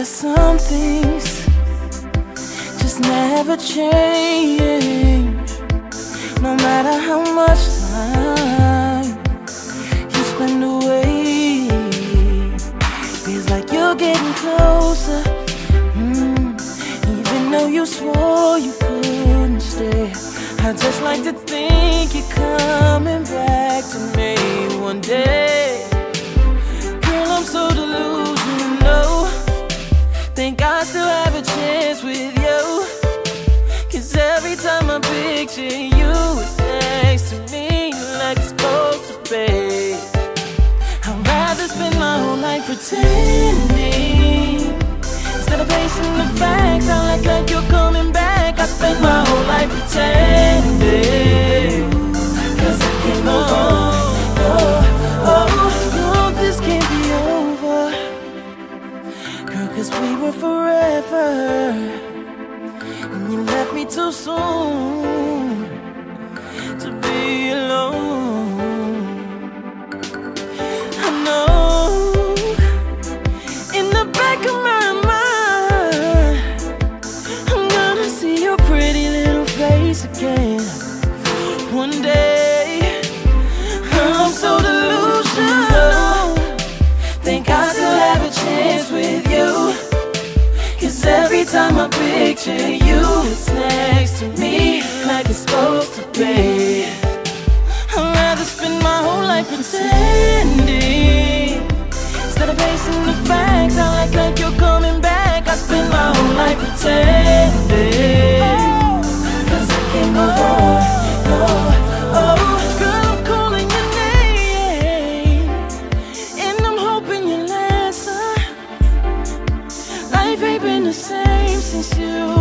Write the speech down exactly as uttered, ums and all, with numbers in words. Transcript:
Cause some things just never change. No matter how much time you spend away, feels like you're getting closer, mm, even though you swore you couldn't stay. I just like to think you're coming back to me one day. Girl, I'm so delusional. Think I still have a chance with you. Cause every time I picture you, it's next to me like it's supposed to be. I'd rather spend my whole life pretending instead of facing the facts. I like like you're coming back. I spend my whole life pretending, cause I can't move on. Oh, oh, no, this can't be over, girl, cause we were forever, and you left me too soon to be alone. I know in the back of my mind I'm gonna see your pretty little face again one day. I'm so delusional. Think I still have a chance with you. Cause every time I picture you, it's next to me like it's supposed to be. I'd rather spend my whole life pretending instead of facing the facts. I like like you're coming back. I spend my whole life pretending, cause I can't move on. Oh, oh, girl, I'm calling your name, and I'm hoping you'll answer. Life ain't been the same since you